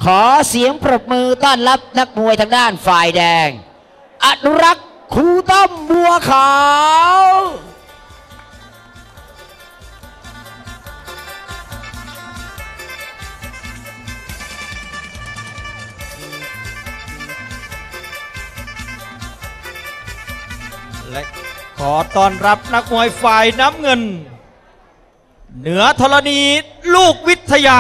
ขอเสียงปรบมือต้อนรับนักมวยทางด้านฝ่ายแดงอนุรักษ์ครูต้อมบัวขาวและขอต้อนรับนักมวยฝ่ายน้ำเงินเหนือธรณีลูกวิทยา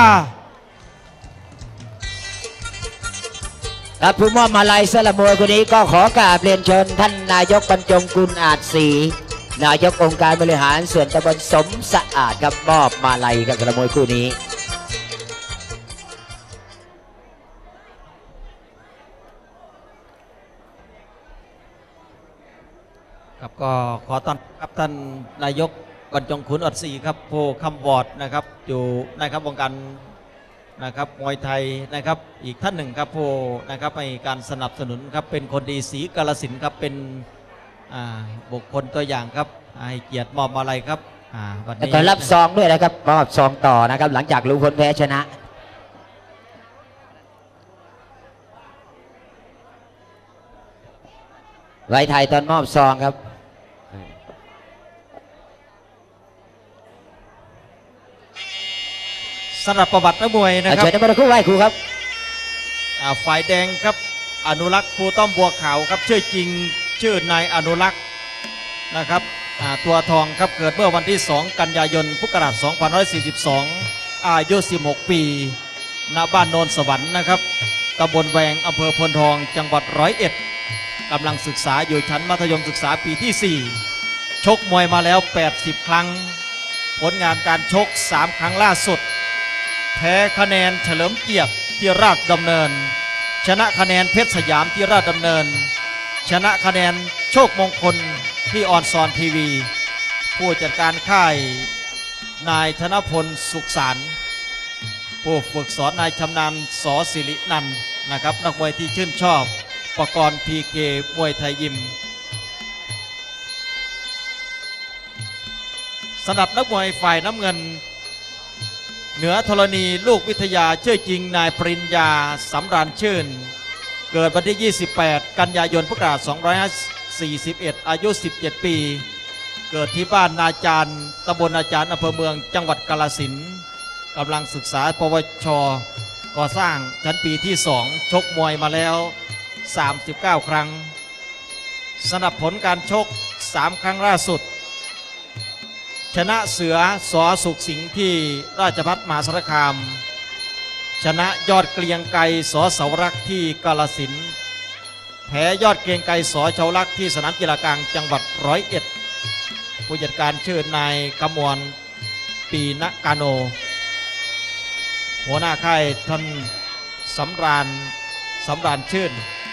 และผู้มอบมาลัยสละมวยคนนี้ก็ขอกราบเรียนเชิญท่านนายกบรรจงกุลอาจศรีนายกองค์การบริหารส่วนตำบลสมสะอาดกับมอบมาลัยกับสละมวยคู่นี้ครับก็ขอต้อนรับท่านนายกบรรจงขุนอัศรีครับผู้คำวอร์ดนะครับอยู่นะครับวงการนะครับมวยไทยนะครับอีกท่านหนึ่งครับผู้นะครับให้การสนับสนุนครับเป็นคนดีศรีกาฬสินธุ์ครับเป็นบุคคลตัวอย่างครับให้เกียรติมอบมาลัยครับวันนี้แล้วก็รับซองด้วยนะครับมอบซองต่อนะครับหลังจากรู้ผลแพ้ชนะไว้ไทยตอนมอบซองครับสำหรับประวัตินักมวยนะครับเชิญนักมวยคู่ไหว้ครูครับฝ่ายแดงครับอนุรักษ์ครูต้อมบัวขาวครับชื่อจริงชื่อนายอนุรักษ์นะครับตัวทองครับเกิดเมื่อวันที่2กันยายนพุทธศักราช2542อายุ16ปีณบ้านโนนสวรรค์นะครับตำบลแวงอำเภอพลทองจังหวัด101กำลังศึกษาอยู่ชั้นมัธยมศึกษาปีที่4ชกมวยมาแล้ว80ครั้งผลงานการชก3ครั้งล่าสุดแพ้คะแนนเฉลิมเกียรติที่ราชดำเนินชนะคะแนนเพชรสยามที่ราชดำเนินชนะคะแนนโชคมงคลที่ออนซอนทีวีผู้จัดการค่ายนายธนพลสุขสารผู้ฝึกสอนนายชำนาญสอศิรินันท์นะครับนักมวยที่ชื่นชอบประกรณ์พีเคมวยไทยยิมสำหรับนักมวยฝ่ายน้ำเงินเหนือธรณีลูกวิทยาชื่อจริงนายปริญญาสำราญชื่นเกิดวันที่28กันยายนพุทธศักราช2541อายุ17ปีเกิดที่บ้านนาจารตำบลนาจารอำเภอเมืองจังหวัดกาฬสินธุ์กำลังศึกษาปวชก่อสร้างชั้นปีที่2ชกมวยมาแล้ว39ครั้งสำหรับผลการชก3ครั้งล่าสุดชนะเสือสอสุขสิงห์ที่ราชภัฏมหาสารคามชนะยอดเกรียงไกรสอเสารักที่กาฬสินธุ์แพ้ยอดเกรียงไกรสอเฉาลักที่สนามกีฬากลางจังหวัด101ผู้จัดการชื่อนายกมลปีนกาโนหัวหน้าค่ายท่านสำราญชื่น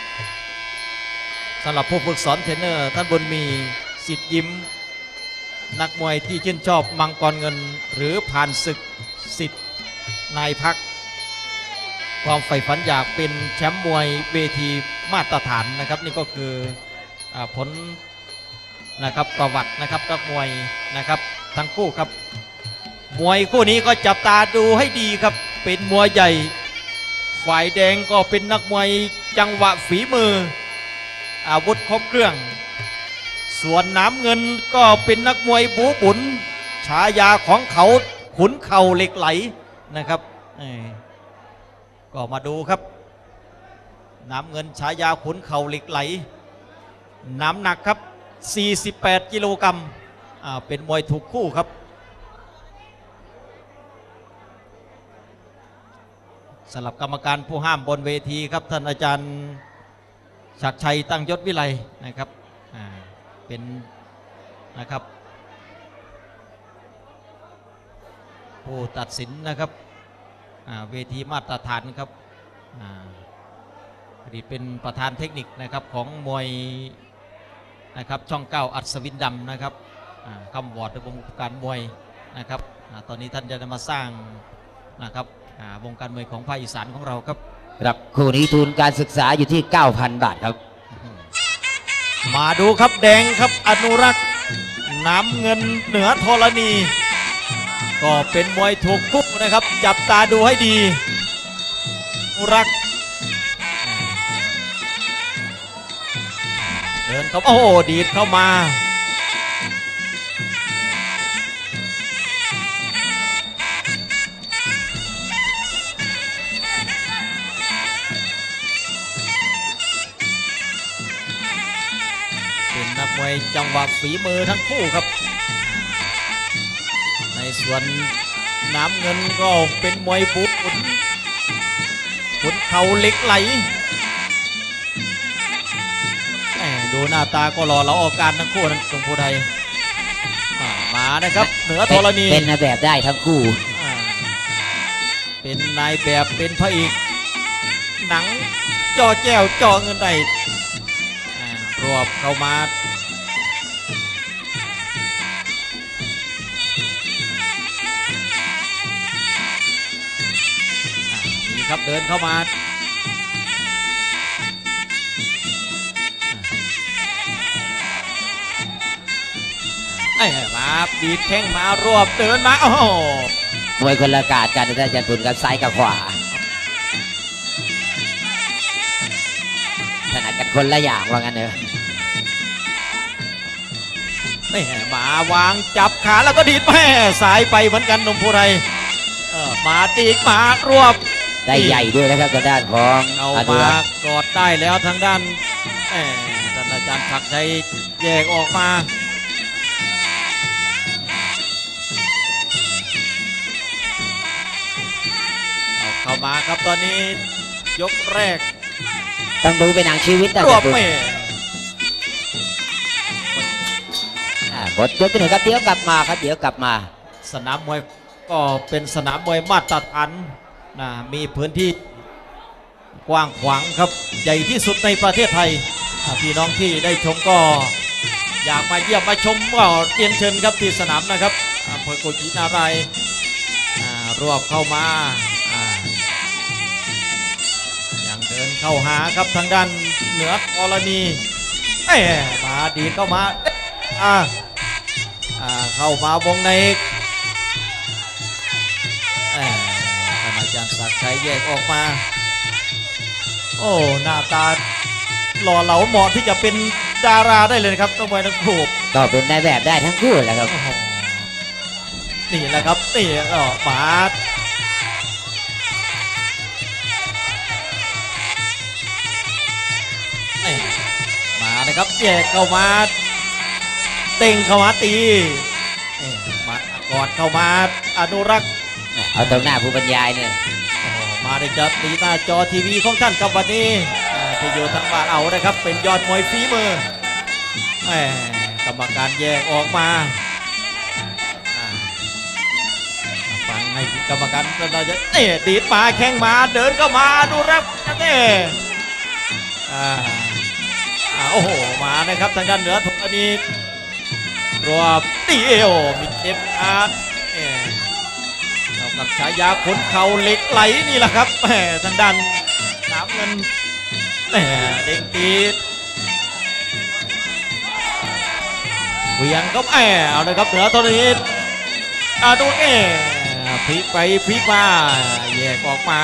สำหรับผู้ฝึกสอนเทรนเนอร์ท่านบุญมีสิทธิ์ยิ้มนักมวยที่ชื่นชอบมังกรเงินหรือผ่านศึกสิทธิ์นายพักความใฝ่ฝันอยากเป็นแชมป์มวยเวทีมาตรฐานนะครับนี่ก็คือผลนะครับประวัตินะครับนักมวยนะครับทั้งคู่ครับมวยคู่นี้ก็จับตาดูให้ดีครับเป็นมวยใหญ่ฝ่ายแดงก็เป็นนักมวยจังหวะฝีมืออาวุธครบเครื่องส่วนน้ำเงินก็เป็นนักมวยบูบุญฉายาของเขาขุนเข่าเหล็กไหลนะครับก็มาดูครับน้ำเงินฉายาขุนเข่าเหล็กไหลน้ำหนักครับ48กิโลกรัมเป็นมวยถูกคู่ครับสำหรับกรรมการผู้ห้ามบนเวทีครับท่านอาจารย์ศักดิ์ชัยตั้งยศวิไลนะครับเป็นนะครับผู้ตัดสินนะครับเวทีมาตรฐานครับอดีตเป็นประธานเทคนิคนะครับของมวยนะครับช่อง9อัศวินดำนะครับคำวอร์ดในวงการมวยนะครับตอนนี้ท่านจะมาสร้างนะครับวงการมวยของภาคอีสานของเราครับครับคู่นี้ทุนการศึกษาอยู่ที่ 9,000 บาทครับมาดูครับแดงครับอนุรักษ์น้ำเงินเหนือธรณีก็เป็นมวยถูกคู่นะครับจับตาดูให้ดีรักษ์เดินเข้าโอ้ดีดเข้ามาเป็นนักมวยจังหวะฝีมือทั้งคู่ครับในส่วนน้ำเงินก็เป็นมวยบุกขุนเข่าเหล็กไหลดูหน้าตาก็หล่อเหลาออกการทั้งคู่นั่นตรงภูไทยมานะครับเหนือธรณีเป็นนายแบบได้ทั้งคู่เป็นนายแบบเป็นพระเอกหนังจอแจ้วจอเงินได้รวบเข้ามานี่ครับเดินเข้ามามาดีดแข้งมารวบเดินมาโอ้โหมวยคนละกาดกันอาจารย์ปุณกับซ้ายกับขวาถนัดกันคนละอย่างว่างั้นเนอะมาวางจับขาแล้วก็ดีดแม่สายไปเหมือนกันนมพูไทยมาตีกมารวบได้ใหญ่ด้วยนะครับทางด้านของเอามากอดได้แล้วทางด้านท่านอาจารย์ศักดิ์ชัยแยกออกมาเข้ามาครับตอนนี้ยกแรกต้องดูเป็นหนังชีวิตนะรวบเมบทยกที่หนึ่งครับเดี๋ยวกลับมาครับเดี๋ยวกลับมาสนามมวยก็เป็นสนามมวยมาตรฐานนะมีพื้นที่กว้างขวางครับใหญ่ที่สุดในประเทศไทยพี่น้องที่ได้ชมก็อยากมาเยี่ยมมาชมก็เรียนเชิญครับที่สนามนะครับอำเภอกุชินารายรวบเข้ามาเดินเข้าหาครับทางด้านเหนือธรณีมาดีเข้ามาเข้ามาวงในท่านอาจารย์ศักดิ์ชัยแยกออกมาโอ้หน้าตาหล่อเหลาเหมาะที่จะเป็นดาราได้เลยครับต้องไปทั้งคู่ก็เป็นนายแบบได้ทั้งคู่แหละครับนี่แหละครับนี่ก็มานะครับแยกเข้ามาเต่งเข้ามาตีมากอดเข้ามาอนุรักษ์เอาตรงหน้าผู้บรรยายเนี่ยมาได้จะตีหน้าจอทีวีของท่านกับวันนี้ที่อยู่ทางบ้านเอานะครับเป็นยอดมวยฝีมือกรรมการแยกออกมาฟังให้กรรมการเราจะดีดมาแข้งมาเดินเข้ามาอนุรักษ์โอ้โหมานะครับทางด้านเหนือธรณีรวบตีเอวมิดเอฟอาร์เรากับฉายาขนเข่าเหล็กไหลนี่แหละครับทางด้านน้ำเงินเด้งตีเวียงก็เอาเลยครับเหนือธรณีดูพลิกไปพลิกมาแยกออกมา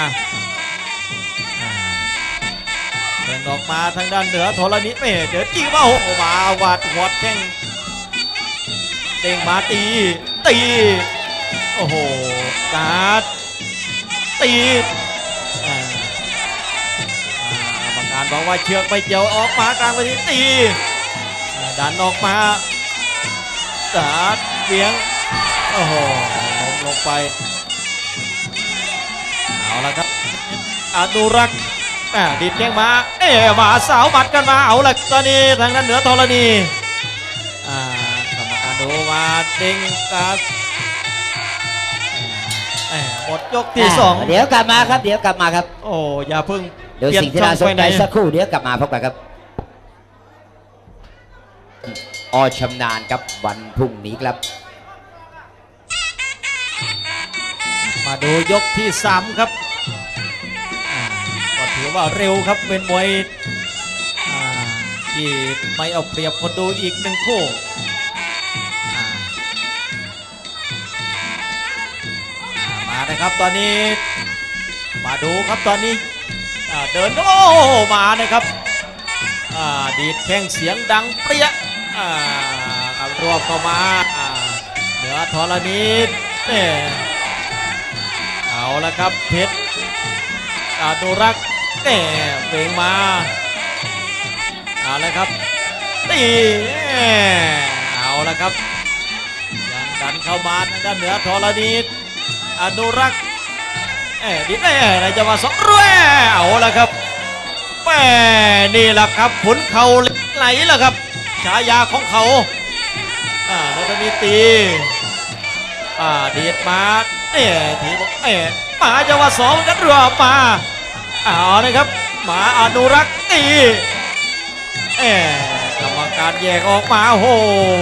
เดินออกมาทางด้านเหนือธรณีเดินจี้มาโอ้มาวาดหัวแข้งเด้งมาตีโอ้โหการ์ดตีกรรมการบอกว่าเชือกไปเกี่ยวออกมากลางไปตีดันออกมาการ์ดเวียงโอ้โหลงไปเอาละครับอนุรักษ์ดีดแข้งมามาสาวบัดกันมาเอาละตอนนี้ทางด้านเหนือธรณีกรรมการดูมาเด้งกัดหมดยกที่2 เดี๋ยวกลับมาครับเดี๋ยวกลับมาครับโอ้อย่าเพิ่งเดี๋ยวสิ่งที่น่าสนใจสักครู่เดี๋ยวกลับมาพบกันครับชำนาญครับวันพรุ่งนี้ครับมาดูยกที่3ครับถือว่าเร็วครับเป็นมวยที่ไม่เอาเปรียบคนดูอีกหนึ่งคู่มานะครับตอนนี้มามาดูครับตอนนี้เดินก็โอ้มานะครับดีดแข้งเสียงดังเปรี้ยรวบเข้ามาเหนือธรณีเนี่ยเอาละครับเพชรอนุรักษ์เนี่ยเบ่งมาเอาละครับตีเอาละครับยังดันเข้ามาทางด้านเหนือธรณีอนุรักษ์ดิในจังหวะสองรุ่ยเอาละครับแม่นี่แหละครับขุนเขาไหลละครับฉายาของเขาแล้วก็มีตีดีดมาทีบอกมาจังหวะสองกันรัวมาเอานะครับมาอนุรักษ์ตีกรรมการแยกออกมาโห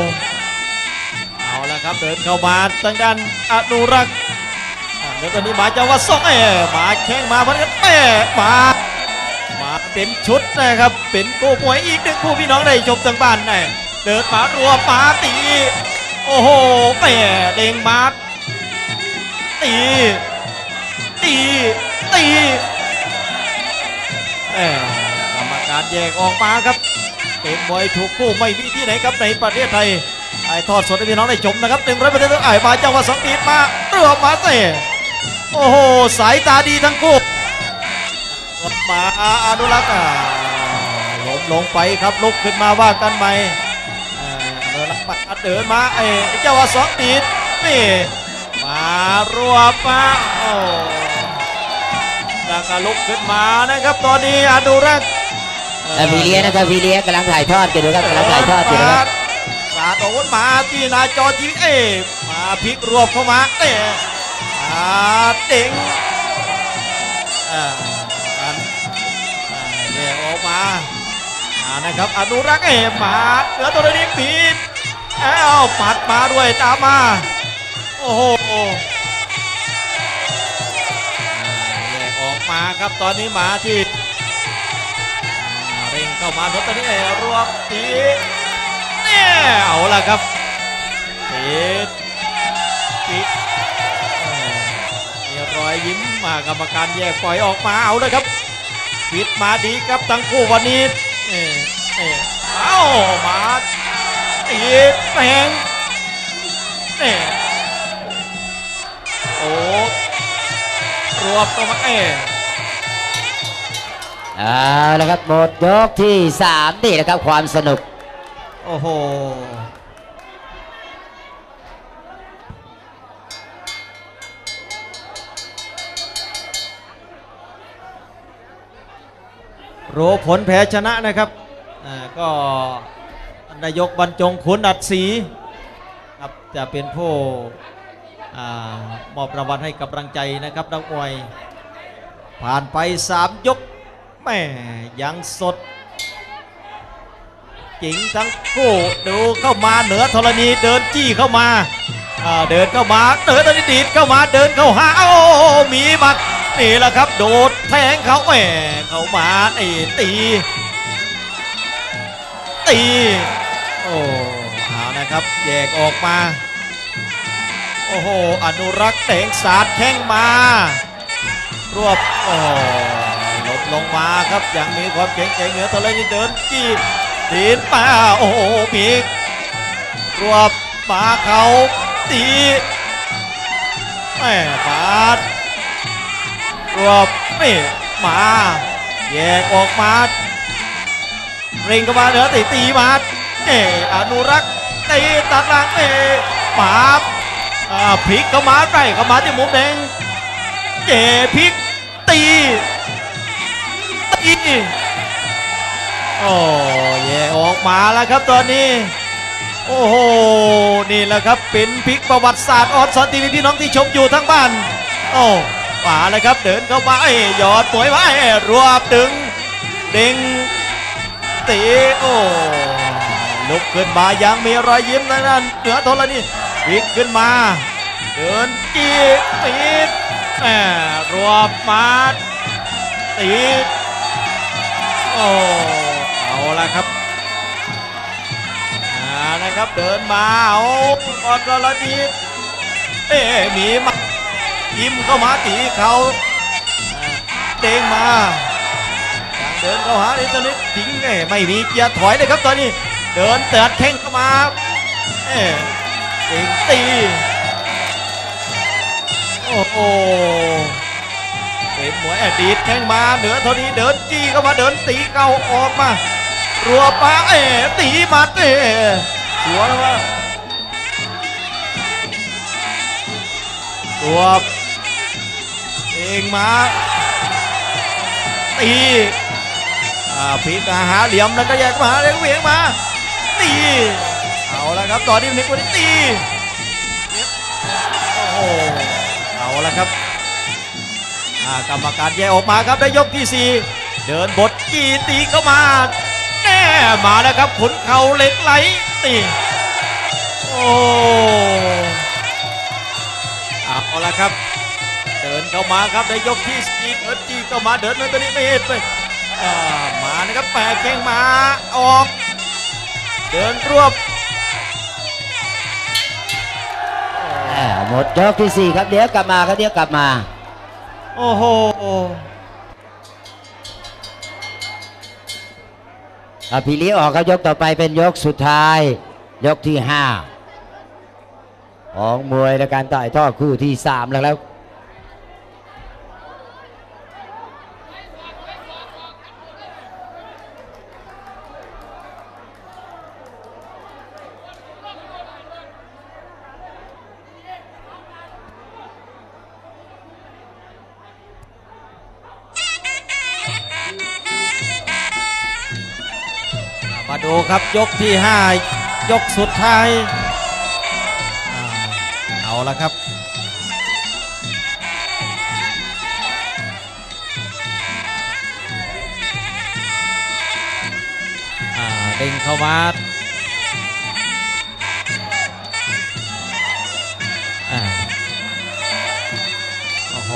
เอาละครับเดินเข้ามาทางด้านอนุรักษ์แล้วตอนนี้มาจังหวะสองมาแข้งมาเหมือนกันมาเป็นชุดนะครับเป็นคู่มวยอีกหนึ่งคู่พี่น้องได้ชมทางบ้านเดินมารัวมาตีโอ้โหเด้งมาตีกรรมการแยกออกมาครับเป็นมวยถูกคู่ไม่มีที่ไหนครับในประเทศไทยไอ้ทอดสดให้พี่น้องได้ชมนะครับ100%มาจังหวะสองตีมาเรือมาโอ้โหสายตาดีทั้งคู่มาอนุรักษ์ล้มลงไปครับลุกขึ้นมาว่ากันใหม่อนุรักษ์มาเดินมาเจ้าว่าสองตีนี่มารวบมาโอ้แล้วก็ลุกขึ้นมานะครับตอนนี้อนุรักษ์พี่เลี้ยนะครับพี่เลี้ยกำลังถ่ายทอดกันดูครับกำลังถ่ายทอดอยู่นะครับสาดอาวุธมาที่หน้าจอทีวีมาพลิกรวบเข้ามาเด้งแยกออกมานะครับอนุรักษ์มาเหลือตัวนี้ปีดปัดมาด้วยตามมาโอ้โหแยกออกมาครับตอนนี้มาที่เร่งเข้ามาตัวนี้รวบตีเนี่ยเอาละครับปีดมีรอยยิ้มมากรรมการแยกปล่อยออกมาเอาเลยครับปิดมาดีครับทั้งคู่วันนี้เอามาตีแทงโอ้รวบตัวมาเอาละครับหมดยกที่3นี่นะครับความสนุกโอ้โหรู้ผลแพ้ชนะนะครับก็นายกบรรจงขุนอัดศรีครับจะเป็นผู้มอบรางวัลให้กับกำลังใจนะครับนักมวยผ่านไป3ยกแม่ยังสดจริงทั้งคู่ดูเข้ามาเหนือธรณีเดินจี้เข้ามาเดินเข้ามาเดินดีดเข้ามาเดินเข้าหามีบัตรนี่แหละครับโดดแทงเขาเข้ามาตีโอ้เอานะครับแยกออกมาโอ้โหอนุรักษ์เตะสาดแข้งมารวบหลบลงมาครับยังมีความเก่งเหนือธรณีเดินจี้ตีนป่าโอ้โหมีรวบมาเขาตีปาดรวบมาแยกออกมาเร่งเข้ามาเหนือตีมาอนุรักษ์ตีตัดหลังมาพลิกเข้ามาได้เข้ามาที่มุมแดงพลิกตีโอ้แย่ออกมาแล้วครับตอนนี้โอ้โหนี่แหละครับเป็นพลิกประวัติศาสตร์ออนซอนทีวีพี่น้องที่ชมอยู่ทั้งบ้านโอ้มาเลยครับเดินเข้ามาหยอดมวยไว้รวบดึงเด้งตีโอ้ลุกขึ้นมายังมีรอยยิ้มนั่นเหนือธรณีพลิกขึ้นมาเดินจีตีรวบมาตีโอ้เอาละครับนะครับเดินมาเอาออนธรณีมีมายิ้มเข้ามาตีเขาเด้งมายังเดินเข้าหาอินเทอร์เน็ตทิ้งไม่มีเกียร์ถอยเลยครับตอนนี้เดินเตะแข้งเข้ามาเด้งตีโอ้โหเป็นมวยอดีตแข้งมาเหนือเท่านี้เดินจี้เข้ามาเดินตีเก่าออกมารัวป้าตีหมัดหัวแล้วว่าตัวเองมาตีพีกหาเหลี่ยมแล้วก็แยกมาเลี้ยงเวียงมาตีเอาละครับตอนนี้นิกวันนี้ตีโอ้โหเอาละครับกรรมการแยกออกมาครับได้ยกที่4เดินบทจี้ตีเข้ามาแน่มาแล้วครับขุนเข่าเหล็กไหลตีโอ้เอาละครับเดินเข้ามาครับได้ยกที่4เดินจี้เข้ามาเดินตัวนี้ไม่เห็นไปมานะครับแปะแข้งมาออกเดินรวบหมดยกที่ 4ครับเดี๋ยวกลับมาครับเดี๋ยวกลับมาโอ้โหพี่ลี้ออกครับยกต่อไปเป็นยกสุดท้ายยกที่5ของมวยในการต่อยทอดคู่ที่3แล้วมาดูครับยกที่5ยกสุดท้ายเอาละครับเด้งเข้ามาโอ้โห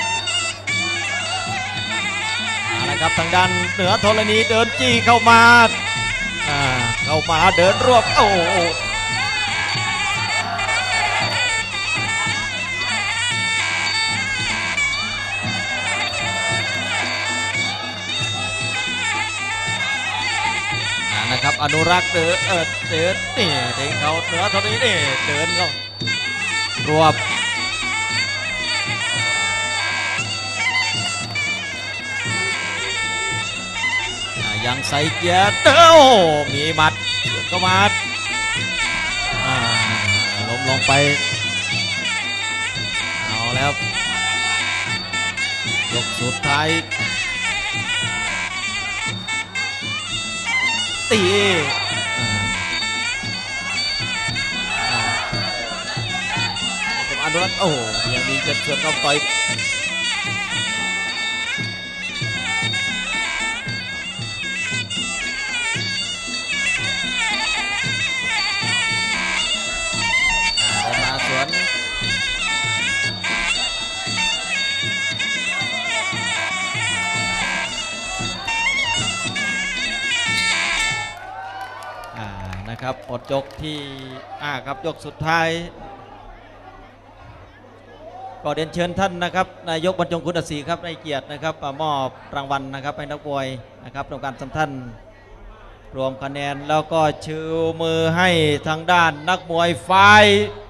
เอาละครับทางด้านเหนือธรณีเดินจี้เข้ามาเดินรวบโอ้นะครับอนุรักษ์เดินนี่เด้งเขาเหนือเท่านี้นี่เดินเขารวบยังใส่เกียร์มีหมัดเข้ามาล้มลงไปเอาแล้วยกสุดท้ายตีอนุรักษ์โอ้ยังมีจะเชือกเข้าต่อยนะครับหมดยกที่ครับยกสุดท้ายก็เรียนเชิญท่านนะครับนายกบรรจงคุณอัศรีครับในเกียรตินะครับมอบรางวัลนะครับให้นักมวยนะครับทำการสัมท่านรวมคะแนนแล้วก็ชูมือให้ทางด้านนักมวยฝ่าย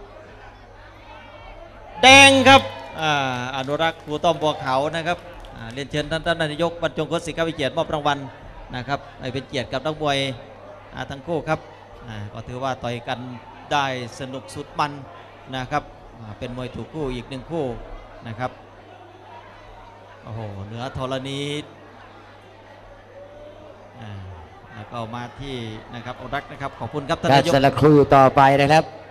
แดงครับอนุรักษ์ครูต้อมบัวขาวนะครับเรียนเชิญท่านนายกบรรจงคุณอัศรีครับในเกียรติมอบรางวัลนะครับให้เป็นเกียรติกับนักมวยทั้งคู่ครับก็ถือว่าต่อยกันได้สนุกสุดมันนะครับเป็นมวยถูกคู่อีก1คู่นะครับโอ้โหเหนือธรณีแล้วก็มาที่นะครับอนุรักษ์นะครับขอบคุณครับท่านนายกสละครู่ต่อไปนะครับ